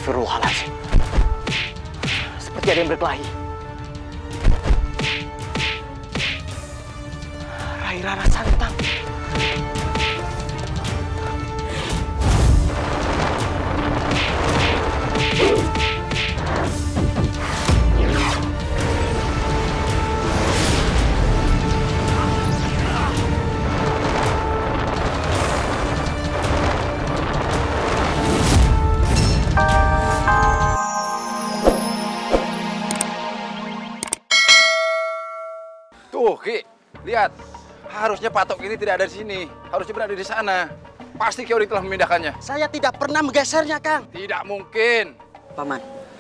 Astagfirullahaladzim. Seperti ada yang berkelahi. Rai Rara Santang. Tuh, Ki, lihat. Harusnya patok ini tidak ada di sini. Harusnya berada di sana. Pasti Ki Oding telah memindahkannya. Saya tidak pernah menggesernya, Kang. Tidak mungkin. Paman,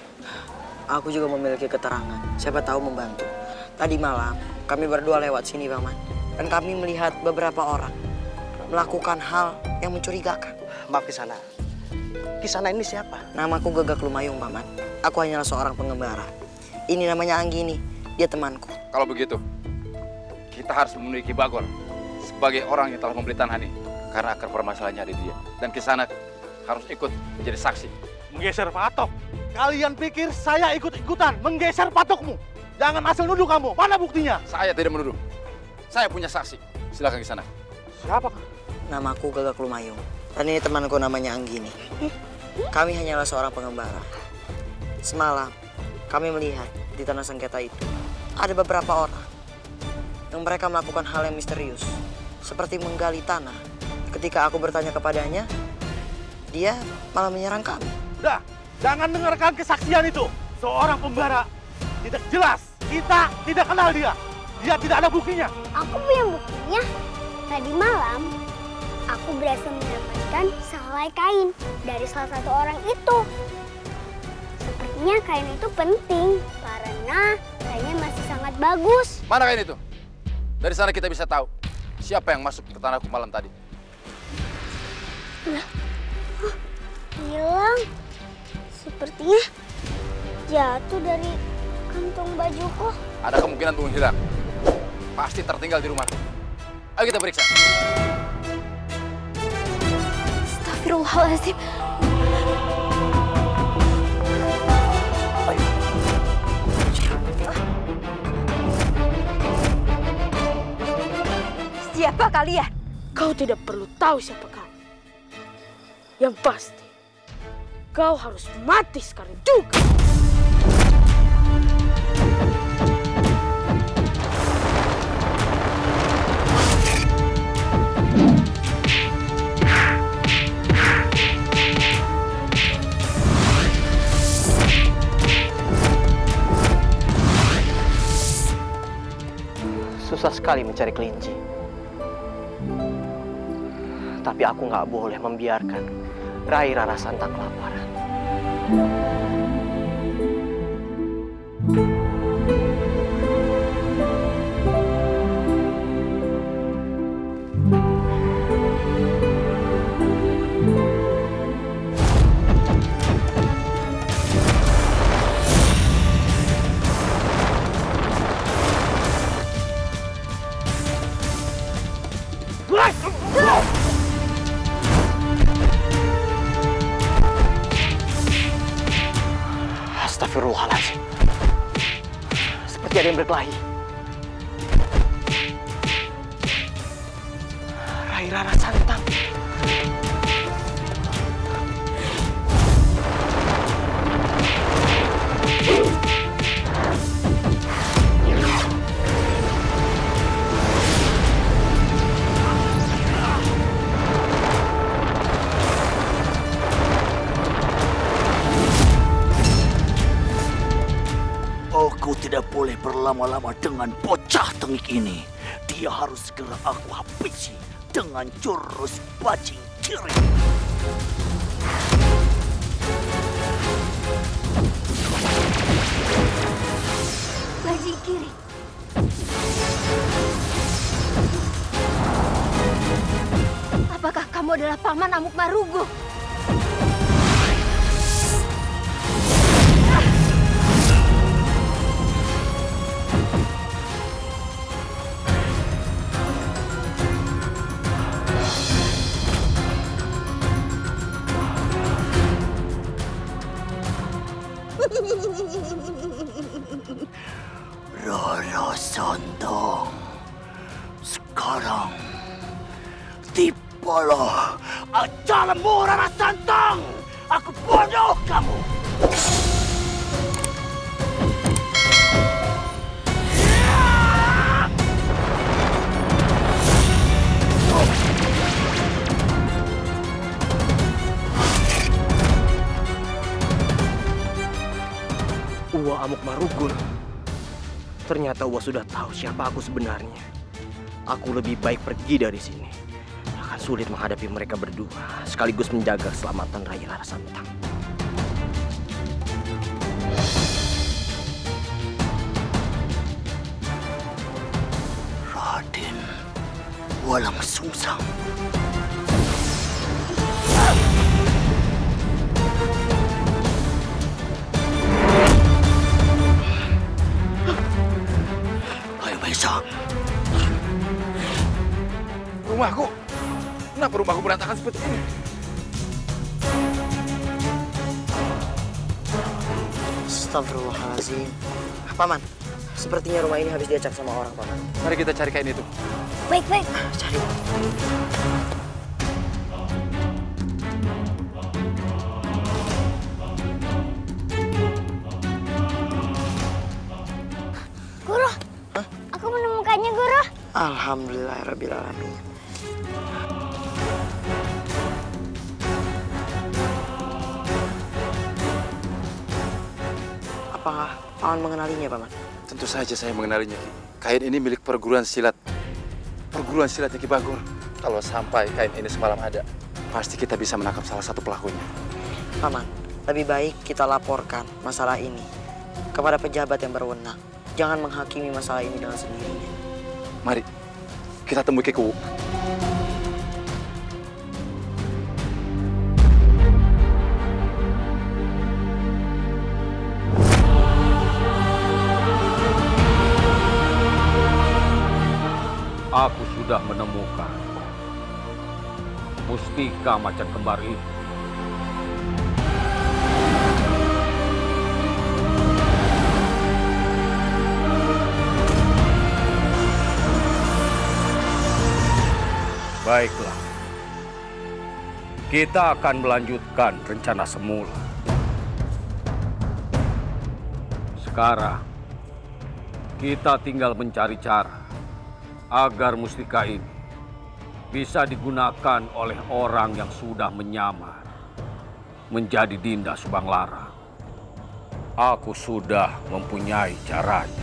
aku juga memiliki keterangan. Siapa tahu membantu. Tadi malam, kami berdua lewat sini, Paman. Dan kami melihat beberapa orang melakukan hal yang mencurigakan. Maaf Kisana. Kisana ini siapa? Namaku Gagak Lumayung, Paman. Aku hanyalah seorang pengembara. Ini namanya Anggini. Dia temanku. Kalau begitu, kita harus memiliki Bagor sebagai orang yang telah membeli tanah ini. Karena akar permasalahannya ada di dia. Dan Kisana harus ikut menjadi saksi. Menggeser patok? Kalian pikir saya ikut-ikutan menggeser patokmu? Jangan asal nuduh kamu. Mana buktinya? Saya tidak menuduh. Saya punya saksi. Silakan Kisana. Siapa? Namaku Gagak Lumayung. Dan ini temanku namanya Anggini. Kami hanyalah seorang pengembara. Semalam, kami melihat di tanah sengketa itu ada beberapa orang yang mereka melakukan hal yang misterius. Seperti menggali tanah. Ketika aku bertanya kepadanya, dia malah menyerang kami. Udah, jangan dengarkan kesaksian itu. Seorang pembara tidak jelas. Kita tidak kenal dia. Dia tidak ada buktinya. Aku punya buktinya. Tadi malam, aku berhasil mendapatkan sehelai kain dari salah satu orang itu. Sepertinya kain itu penting karena kainnya masih sangat bagus. Mana kain itu? Dari sana kita bisa tahu siapa yang masuk ke tanahku malam tadi. Hilang. Sepertinya jatuh dari kantong bajuku. Ada kemungkinan untuk hilang. Pasti tertinggal di rumah. Ayo kita periksa. Astagfirullahaladzim. Siapa kalian? Kau tidak perlu tahu siapa kau. Yang pasti, kau harus mati sekarang juga. Susah sekali mencari kelinci. Tapi aku nggak boleh membiarkan Rai Rara Santang kelaparan. Astagfirullahaladzim. Seperti ada yang berkelahi. Rai Rara Santang. Aku tidak boleh berlama-lama dengan bocah tengik ini. Dia harus segera aku habisi dengan jurus bajing kiri. Bajing kiri. Apakah kamu adalah Paman Amuk Marugou? Tibalah ajalmu, Rara Santang. Aku bodoh kamu. Uwa Amuk Marugul. Ternyata Uwa sudah tahu siapa aku sebenarnya. Aku lebih baik pergi dari sini. Akan sulit menghadapi mereka berdua, sekaligus menjaga keselamatan Rai Rara Santang. Raden Walang Sungsang. Ayo Maisa. Rumahku? Kenapa rumahku berantakan seperti ini? Astagfirullahaladzim. Paman, sepertinya rumah ini habis diacak sama orang, Paman. Mari kita cari kain itu. Baik, baik. Cari. Guru, aku menemukannya, Guru. Alhamdulillahirrabbilalamin. Apakah Paman mengenalinya, Paman? Tentu saja saya mengenalinya, Ki. Kain ini milik perguruan silat. Perguruan silatnya Ki Bagor. Kalau sampai kain ini semalam ada, pasti kita bisa menangkap salah satu pelakunya. Paman, lebih baik kita laporkan masalah ini kepada pejabat yang berwenang. Jangan menghakimi masalah ini dengan sendirinya. Mari, kita temui Ki Kuwu. Aku sudah menemukan mustika macan kembar itu. Baiklah, kita akan melanjutkan rencana semula. Sekarang, kita tinggal mencari cara agar mustika ini bisa digunakan oleh orang yang sudah menyamar menjadi Dinda Subanglarang. Aku sudah mempunyai caranya.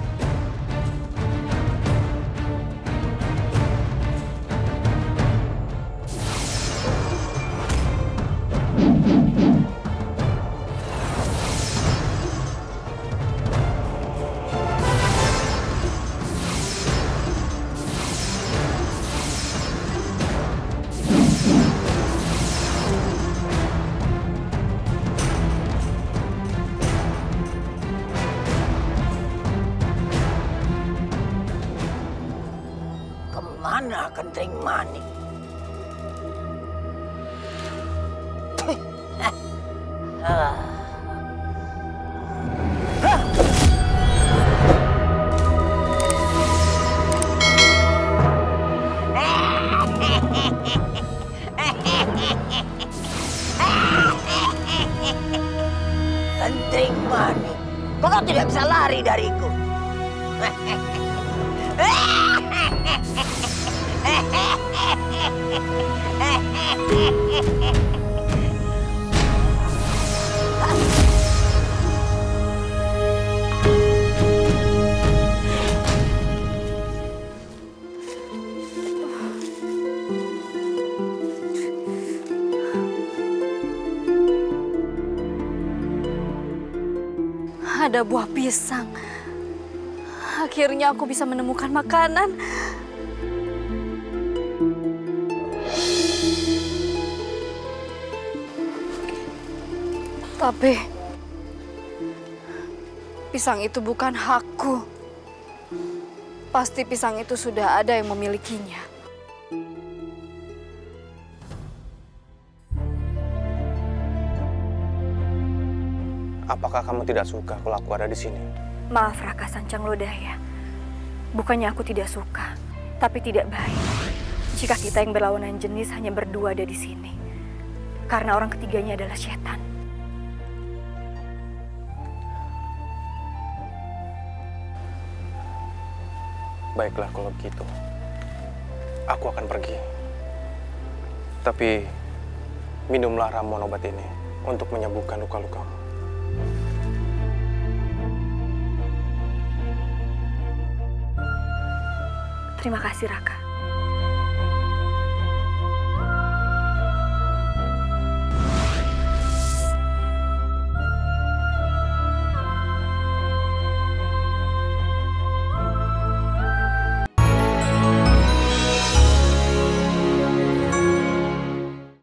Kemana Kentring Manik? Kentring Manik, kau tidak bisa lari dariku. Ada buah pisang. Akhirnya aku bisa menemukan makanan. Tapi pisang itu bukan hakku. Pasti pisang itu sudah ada yang memilikinya. Apakah kamu tidak suka kalau aku ada di sini? Maaf Raka Sancang Lodaya. Bukannya aku tidak suka, tapi tidak baik jika kita yang berlawanan jenis hanya berdua ada di sini. Karena orang ketiganya adalah setan. Baiklah kalau begitu. Aku akan pergi. Tapi minumlah ramuan obat ini untuk menyembuhkan luka-lukamu. Terima kasih, Raka.